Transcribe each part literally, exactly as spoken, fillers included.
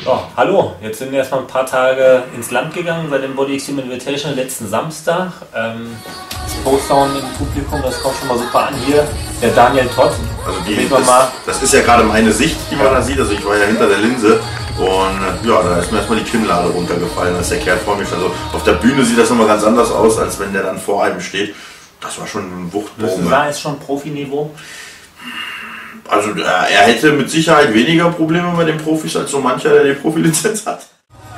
Ja, hallo, jetzt sind wir erstmal ein paar Tage ins Land gegangen seit dem Body Extreme Invitational letzten Samstag. Ähm, das Postdown im Publikum, das kommt schon mal super an. Hier der Daniel Todd. Also die, das, das ist ja gerade meine Sicht, die man da sieht. Also ich war ja hinter der Linse und ja, da ist mir erstmal die Kinnlade runtergefallen, als der Kerl vor mir stand. Also auf der Bühne sieht das immer ganz anders aus, als wenn der dann vor einem steht. Das war schon ein Wuchtbogen. Das ist schon Profiniveau. Also er hätte mit Sicherheit weniger Probleme bei den Profis als so mancher, der die Profilizenz hat.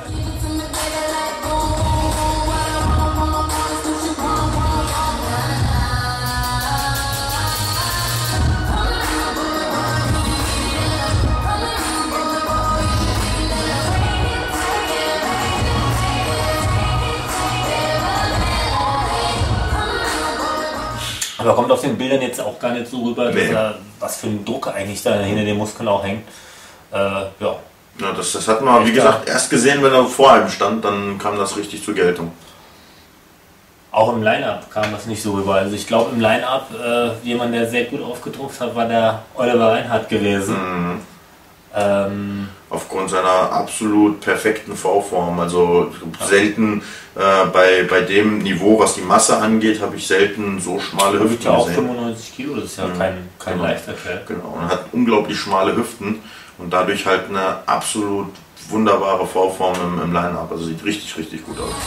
Aber kommt auf den Bildern jetzt auch gar nicht so rüber, nee. dass er, was für ein Druck eigentlich da hinter den Muskeln auch hängt. Äh, ja. Ja, das, das hat man, wie gesagt, erst gesehen, wenn er vor einem stand, dann kam das richtig zur Geltung. Auch im Line-Up kam das nicht so rüber. Also ich glaube im Line-Up, äh, jemand, der sehr gut aufgedruckt hat, war der Oliver Reinhardt gewesen. Mhm. Ähm, Aufgrund seiner absolut perfekten V-Form. Also selten äh, bei, bei dem Niveau, was die Masse angeht, habe ich selten so schmale Hüften ja auch gesehen. fünfundneunzig Kilo, das ist ja Mhm. kein, kein Genau. leichter Kerl. Genau, und hat unglaublich schmale Hüften und dadurch halt eine absolut wunderbare V-Form im, im Line-Up. Also sieht richtig, richtig gut aus.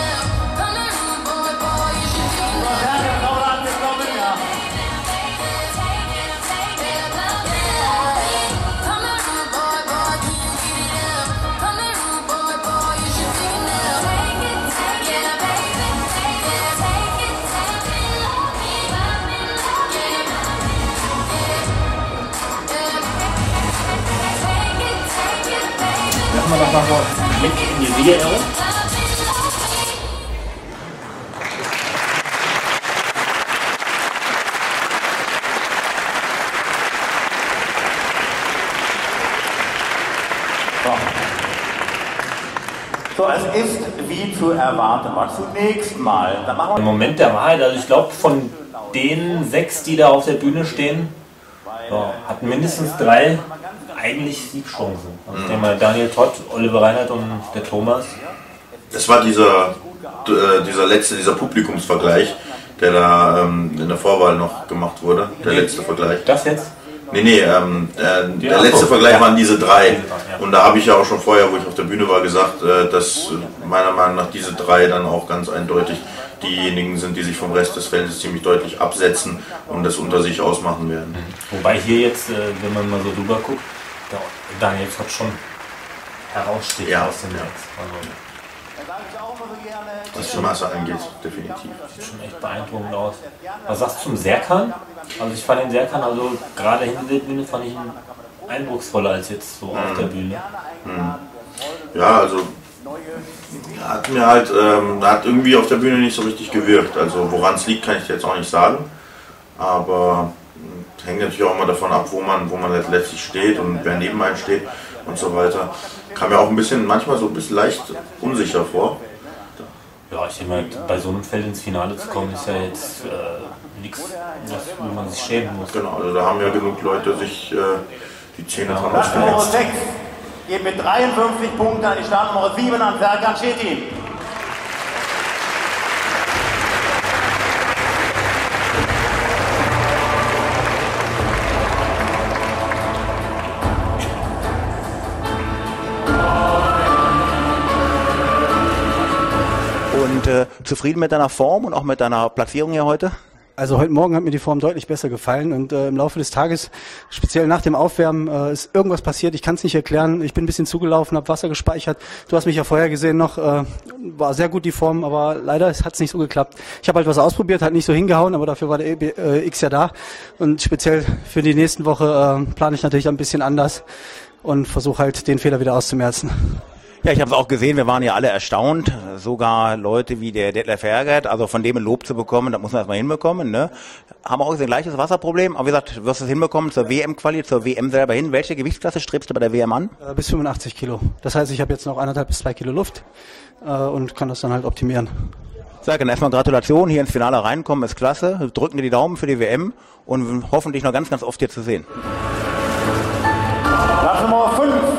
Machen wir doch mal so einen Blick in die Video. So, es ist wie zu erwarten war. Zunächst mal, da machen wir Im Moment der Wahrheit, also ich glaube von den sechs, die da auf der Bühne stehen, ja, hatten mindestens drei eigentlich Siegchancen. Also ich denke mal Daniel Todd, Oliver Reinhardt und der Thomas. Das war dieser, äh, dieser letzte, dieser Publikumsvergleich, der da ähm, in der Vorwahl noch gemacht wurde. Der letzte Vergleich. Das jetzt? Nee, nee, ähm, äh, der Ja, letzte so. Vergleich Ja. waren diese drei. Ja. Und da habe ich ja auch schon vorher, wo ich auf der Bühne war, gesagt, äh, dass äh, meiner Meinung nach diese drei dann auch ganz eindeutig diejenigen sind, die sich vom Rest des Feldes ziemlich deutlich absetzen und das unter sich ausmachen werden. Wobei hier jetzt, äh, wenn man mal so drüber guckt, der Daniel Todd schon heraussticht Ja. aus dem Netz. Also, Was die Masse angeht, definitiv. sieht schon echt beeindruckend aus. Was sagst du zum Serkan? Also ich fand den Serkan, also gerade hinter der Bühne fand ich ihn eindrucksvoller als jetzt so mhm. auf der Bühne. Mhm. Ja, also hat mir halt, ähm, hat irgendwie auf der Bühne nicht so richtig gewirkt. Also woran es liegt, kann ich jetzt auch nicht sagen. Aber es hängt natürlich auch immer davon ab, wo man, wo man letztlich steht und wer neben einem steht und so weiter. Kam mir auch ein bisschen, manchmal so ein bisschen leicht unsicher vor. Ja, ich denke mal, bei so einem Feld ins Finale zu kommen, ist ja jetzt äh, nichts, wo man sich schämen muss. Genau, also da haben ja genug Leute sich äh, die Zähne dran Platz Nummer ausgesetzt. sechs geht mit dreiundfünfzig Punkten an die Startnummer sieben an Serkan Cetin. Und äh, zufrieden mit deiner Form und auch mit deiner Platzierung hier heute? Also heute Morgen hat mir die Form deutlich besser gefallen und äh, im Laufe des Tages, speziell nach dem Aufwärmen, äh, ist irgendwas passiert. Ich kann es nicht erklären. Ich bin ein bisschen zugelaufen, habe Wasser gespeichert. Du hast mich ja vorher gesehen noch, äh, war sehr gut die Form, aber leider hat es nicht so geklappt. Ich habe halt was ausprobiert, hat nicht so hingehauen, aber dafür war der äh, X ja da. Und speziell für die nächsten Woche äh, plane ich natürlich ein bisschen anders und versuche halt den Fehler wieder auszumerzen. Ja, ich habe es auch gesehen, wir waren ja alle erstaunt, sogar Leute wie der Detlef Hergert, also von dem ein Lob zu bekommen, das muss man erstmal hinbekommen, ne? Haben wir auch gesehen, gleiches Wasserproblem, aber wie gesagt, du wirst es hinbekommen zur W M-Quali, zur W M selber hin. Welche Gewichtsklasse strebst du bei der W M an? Äh, bis fünfundachtzig Kilo. Das heißt, ich habe jetzt noch anderthalb bis zwei Kilo Luft äh, und kann das dann halt optimieren. Sag dann erstmal Gratulation, hier ins Finale reinkommen ist klasse, drücken dir die Daumen für die W M und hoffentlich noch ganz, ganz oft hier zu sehen. Platz Nummer fünf.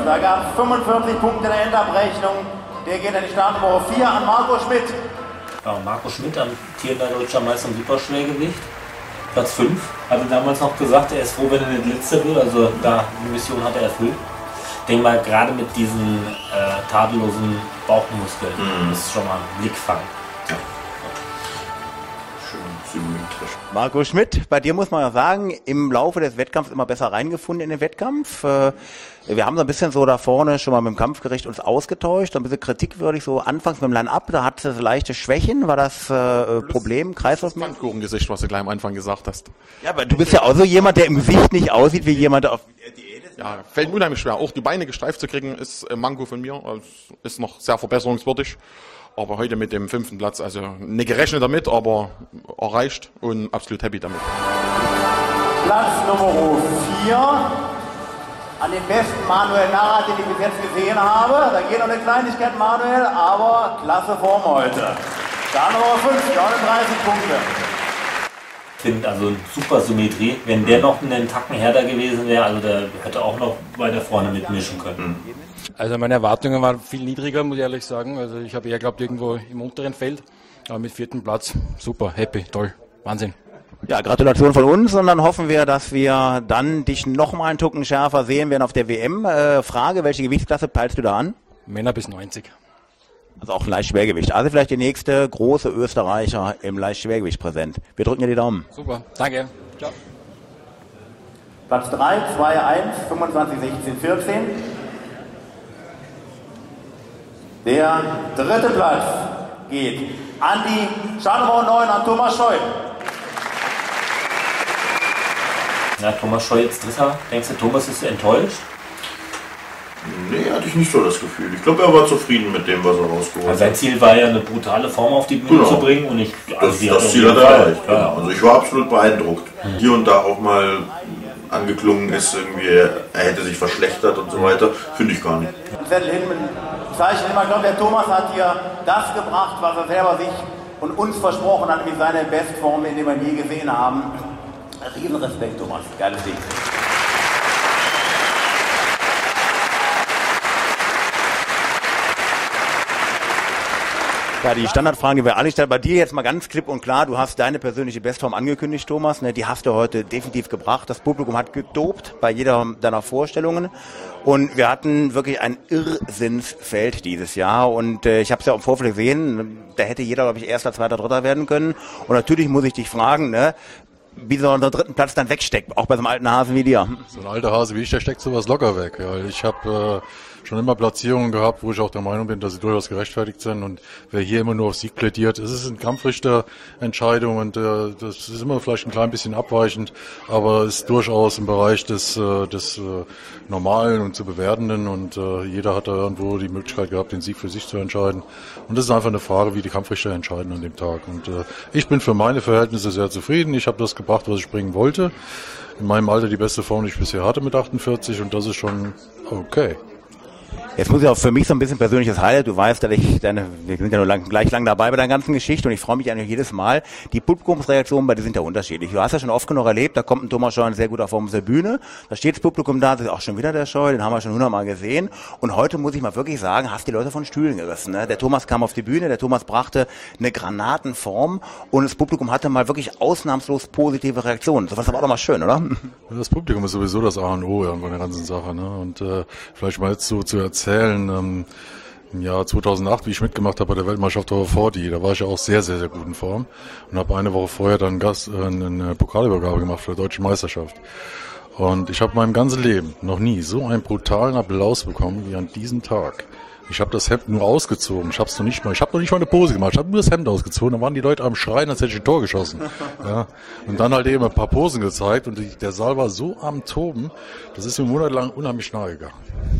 da gab es fünfundvierzig Punkte in der Endabrechnung. Der geht in die Startnummer vier an Marco Schmidt. Ja, Marco Schmidt, amtierender deutscher Meister im Superschwergewicht. Platz fünf. Hatte damals noch gesagt, er ist froh, wenn er nicht letzter wird. Also da die Mission hat er erfüllt. Ich denke mal, gerade mit diesen äh, tadellosen Bauchmuskeln mhm. ist schon mal ein Blickfang. Ja. Schön symmetrisch. Marco Schmidt, bei dir muss man ja sagen, im Laufe des Wettkampfs immer besser reingefunden in den Wettkampf. Äh, wir haben so ein bisschen so da vorne schon mal mit dem Kampfgericht uns ausgetauscht, ein bisschen kritikwürdig, so anfangs mit dem Line-Up, da hatte es leichte Schwächen, war das äh, Problem, Kreislaufmäßig? Pfannkuchengesicht, was du gleich am Anfang gesagt hast. Ja, aber du bist ja auch so jemand, der im Gesicht nicht aussieht wie jemand, der auf Diät ist. Ja, fällt mir unheimlich schwer. Auch die Beine gestreift zu kriegen, ist ein Manko von mir, also ist noch sehr verbesserungswürdig. Aber heute mit dem fünften Platz, also nicht gerechnet damit, aber erreicht und absolut happy damit. Platz Nummer vier an den besten Manuel Narrat, den ich bis jetzt gesehen habe. Da geht noch eine Kleinigkeit, Manuel, aber klasse Form heute. Dann Nummer fünf, neununddreißig Punkte. Ich finde also super Symmetrie. Wenn der noch einen Tacken härter gewesen wäre, also der hätte auch noch weiter vorne mitmischen können. Also meine Erwartungen waren viel niedriger, muss ich ehrlich sagen. Also ich habe eher geglaubt, irgendwo im unteren Feld. Aber mit vierten Platz, super, happy, toll, Wahnsinn. Ja, Gratulation von uns und dann hoffen wir, dass wir dann dich noch mal einen Tucken schärfer sehen werden auf der W M. Äh, Frage, welche Gewichtsklasse peilst du da an? Männer bis neunzig. Also auch Leichtschwergewicht. Also vielleicht die nächste große Österreicher im Leichtschwergewicht präsent. Wir drücken dir die Daumen. Super, danke. Ciao. Platz drei, zwei, eins, fünfundzwanzig, sechzehn, vierzehn. Der dritte Platz geht an die Startnummer neun, an Thomas Scheu. Ja, Thomas Scheu jetzt Dritter. Denkst du, Thomas ist enttäuscht? Nee, hatte ich nicht so das Gefühl. Ich glaube, er war zufrieden mit dem, was er rausgeholt hat. Also sein Ziel war ja, eine brutale Form auf die Bühne genau. zu bringen. Und ich, also das, das Ziel hat er erreicht. Genau. Also ich war absolut beeindruckt. Hm. Hier und da auch mal angeklungen ist, irgendwie, er hätte sich verschlechtert und so weiter. Finde ich gar nicht. Zeichen immer, ich glaube, der Thomas hat hier das gebracht, was er selber sich und uns versprochen hat, wie seine Bestform, in dem wir je gesehen haben. Riesen Respekt, Thomas. Geiles Ding. Ja, die Standardfrage, die wir alle stellen, bei dir jetzt mal ganz klipp und klar, du hast deine persönliche Bestform angekündigt, Thomas, ne, die hast du heute definitiv gebracht. Das Publikum hat gedopt bei jeder deiner Vorstellungen und wir hatten wirklich ein Irrsinnsfeld dieses Jahr und äh, ich habe es ja im Vorfeld gesehen, da hätte jeder, glaube ich, Erster, Zweiter, Dritter werden können und natürlich muss ich dich fragen, ne, wie so der dritten Platz dann wegsteckt, auch bei so einem alten Hasen wie dir. So ein alter Hase wie ich, der steckt sowas locker weg. Ja. Ich habe äh, schon immer Platzierungen gehabt, wo ich auch der Meinung bin, dass sie durchaus gerechtfertigt sind. Und wer hier immer nur auf Sieg plädiert, es ist eine Kampfrichterentscheidung und äh, das ist immer vielleicht ein klein bisschen abweichend, aber ist durchaus im Bereich des, äh, des äh, Normalen und zu Bewertenden und äh, jeder hat da irgendwo die Möglichkeit gehabt, den Sieg für sich zu entscheiden. Und das ist einfach eine Frage, wie die Kampfrichter entscheiden an dem Tag. Und äh, ich bin für meine Verhältnisse sehr zufrieden. Ich habe das gebracht, was ich bringen wollte. In meinem Alter die beste Form, die ich bisher hatte mit achtundvierzig und das ist schon okay. Jetzt muss ich auch für mich so ein bisschen persönliches Highlight. Du weißt, dass ich deine, wir sind ja nur lang, gleich lang dabei bei der ganzen Geschichte und ich freue mich eigentlich jedes Mal. Die Publikumsreaktionen bei dir sind ja unterschiedlich. Du hast ja schon oft genug erlebt, da kommt ein Thomas Scheu in sehr guter Form auf der Bühne. Da steht das Publikum da, das ist auch schon wieder der Scheu, den haben wir schon hundertmal gesehen. Und heute muss ich mal wirklich sagen, hast die Leute von Stühlen gerissen. Ne? Der Thomas kam auf die Bühne, der Thomas brachte eine Granatenform und das Publikum hatte mal wirklich ausnahmslos positive Reaktionen. So was war doch mal schön, oder? Das Publikum ist sowieso das A und O irgendwo in der ganzen Sache. Ne? Und äh, vielleicht mal jetzt so zu erzählen, ähm, im Jahr zweitausendacht, wie ich mitgemacht habe bei der Weltmeisterschaft over vierzig, da war ich ja auch sehr, sehr, sehr gut in Form und habe eine Woche vorher dann Gast, äh, eine Pokalübergabe gemacht für die deutsche Meisterschaft. Und ich habe in meinem ganzen Leben noch nie so einen brutalen Applaus bekommen wie an diesem Tag. Ich habe das Hemd nur ausgezogen. Ich habe es noch nicht mal. Ich habe noch nicht mal eine Pose gemacht. Ich habe nur das Hemd ausgezogen. Dann waren die Leute am Schreien, als hätte ich ein Tor geschossen. Ja. Und dann halt eben ein paar Posen gezeigt und die, der Saal war so am Toben, das ist mir monatelang unheimlich nahe gegangen.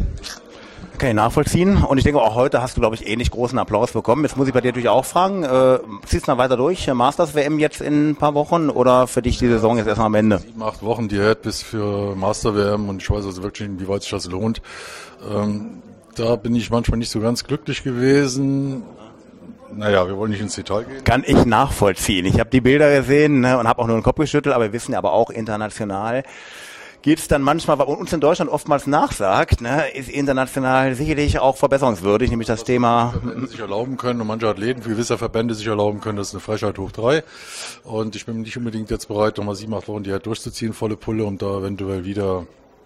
Kann ich nachvollziehen. Und ich denke, auch heute hast du, glaube ich, ähnlich großen Applaus bekommen. Jetzt muss ich bei dir natürlich auch fragen, äh, ziehst du noch weiter durch? Masters-W M jetzt in ein paar Wochen oder für dich die Saison jetzt erstmal am Ende? Sieben, acht Wochen Diät bis für Master-W M und ich weiß also wirklich, inwieweit sich das lohnt. Ähm, da bin ich manchmal nicht so ganz glücklich gewesen. Naja, wir wollen nicht ins Detail gehen. Kann ich nachvollziehen. Ich habe die Bilder gesehen, ne, und habe auch nur den Kopf geschüttelt, aber wir wissen ja aber auch international, geht es dann manchmal, was uns in Deutschland oftmals nachsagt, ne, ist international sicherlich auch verbesserungswürdig, nämlich das Thema... Verbände sich erlauben können und manche Athleten, wie gewisse Verbände sich erlauben können, das ist eine Frechheit hoch drei. Und ich bin nicht unbedingt jetzt bereit, nochmal sieben, acht Wochen die halt durchzuziehen, volle Pulle, um da eventuell wieder...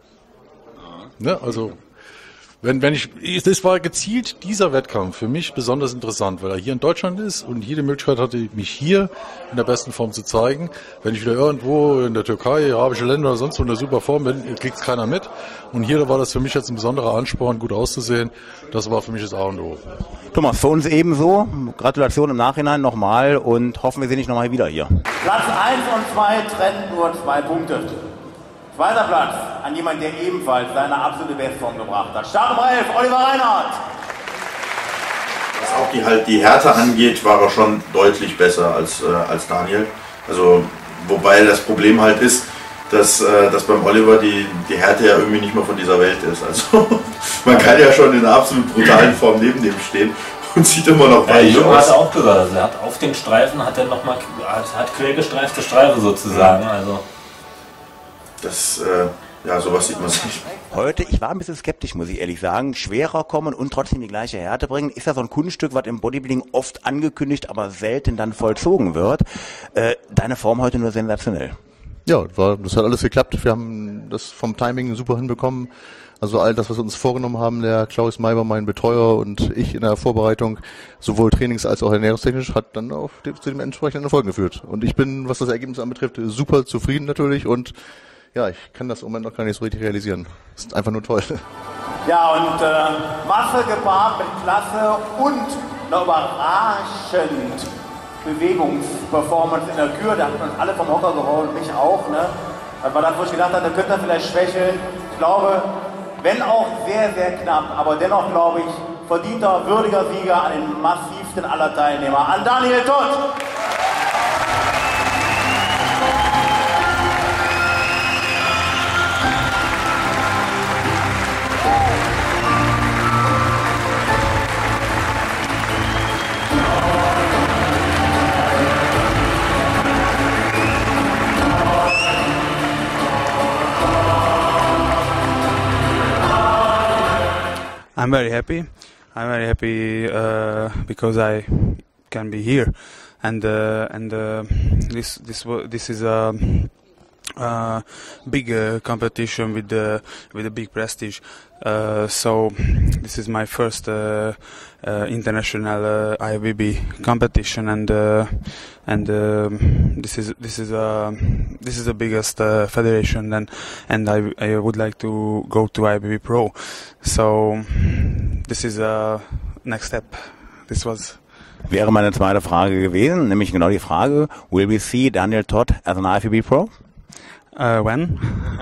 Ne, also... Wenn, wenn ich, das war gezielt dieser Wettkampf für mich besonders interessant, weil er hier in Deutschland ist und jede Möglichkeit hatte, mich hier in der besten Form zu zeigen. Wenn ich wieder irgendwo in der Türkei, arabische Länder oder sonst wo in der super Form bin, kriegt es keiner mit. Und hier war das für mich jetzt ein besonderer Ansporn, gut auszusehen. Das war für mich das A und O. Thomas, für uns ebenso. Gratulation im Nachhinein nochmal und hoffen, wir sehen dich nochmal wieder hier. Platz eins und zwei trennen nur zwei Punkte. Zweiter Platz an jemand, der ebenfalls seine absolute Bestform gebracht hat. Startnummer elf, Oliver Reinhardt. Was auch die, halt die Härte angeht, war er schon deutlich besser als, äh, als Daniel. Also, wobei das Problem halt ist, dass, äh, dass beim Oliver die, die Härte ja irgendwie nicht mehr von dieser Welt ist. Also man kann ja schon in einer absolut brutalen Form neben dem stehen und sieht immer noch weich ja, aus. hat er auch gesagt, also er hat auf den Streifen hat er noch mal hat, hat quergestreifte Streifen sozusagen. Ja. Also das, äh, ja, sowas sieht man sich. Heute, ich war ein bisschen skeptisch, muss ich ehrlich sagen, schwerer kommen und trotzdem die gleiche Härte bringen. Ist ja so ein Kunststück, was im Bodybuilding oft angekündigt, aber selten dann vollzogen wird. Äh, deine Form heute nur sensationell. Ja, war, das hat alles geklappt. Wir haben das vom Timing super hinbekommen. Also all das, was wir uns vorgenommen haben, der Klaus Maiber, mein Betreuer und ich in der Vorbereitung, sowohl trainings- als auch ernährungstechnisch, hat dann auf dem, zu dem entsprechenden Erfolg geführt. Und ich bin, was das Ergebnis anbetrifft, super zufrieden natürlich und ja, ich kann das im Moment noch gar nicht so richtig realisieren. Das ist einfach nur toll. Ja, und äh, Masse gepaart mit Klasse und einer überraschend Bewegungsperformance in der Kür. Da hat uns alle vom Hocker geholt, mich auch. Ne? Das war das, wo ich gedacht habe, da könnte er vielleicht schwächeln. Ich glaube, wenn auch sehr, sehr knapp, aber dennoch, glaube ich, verdienter, würdiger Sieger an den massivsten aller Teilnehmer, an Daniel Todt. I'm very happy. I'm very happy uh, because I can be here, and uh, and uh, this this this is a, a big uh, competition with the with a big prestige. Uh, so this is my first uh, uh, international uh, I F B B competition, and uh, and uh, this is this is a this is the biggest uh, federation, and and I I would like to go to I F B B Pro. So this is a next step. This was. Wäre meine zweite Frage gewesen, nämlich genau die Frage: Will we see Daniel Todt as an I F B B Pro? Uh, when?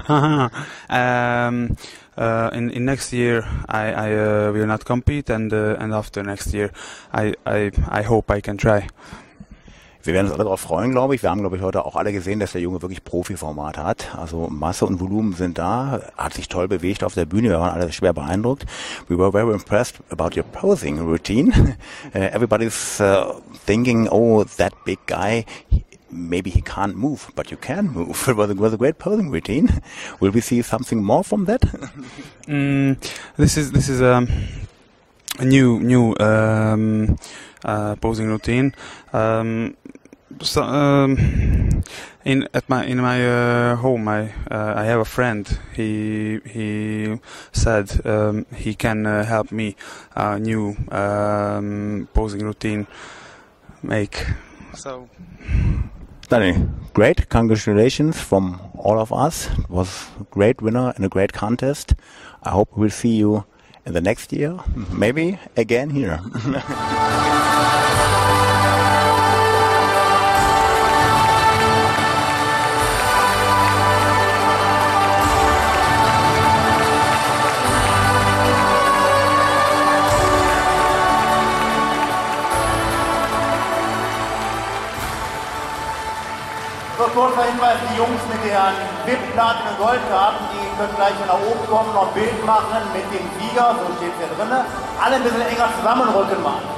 um, uh, in, in next year, I, I uh, will not compete, and uh, and after next year, I, I I hope I can try. Wir werden uns alle darauf freuen, glaube ich. Wir haben, glaube ich, heute auch alle gesehen, dass der Junge wirklich Profiformat hat. Also Masse und Volumen sind da. Hat sich toll bewegt auf der Bühne. Wir waren alle schwer beeindruckt. We were very impressed about your posing routine. uh, everybody's uh, thinking, oh, that big guy, maybe he can't move, but you can move. It was a, was a great posing routine. Will we see something more from that? mm, this is this is a, a new new um, uh, posing routine. Um, so, um, in at my in my uh, home, I uh, I have a friend. He he said um, he can uh, help me a new um, posing routine make. So. Danny, great. Congratulations from all of us. It was a great winner in a great contest. I hope we'll see you in the next year, maybe again here. Kurzer Hinweis, die Jungs mit den V I P Platin und Goldkarten, die können gleich nach oben kommen, noch ein Bild machen mit dem Sieger, so steht es hier drin. Alle ein bisschen enger zusammenrücken machen.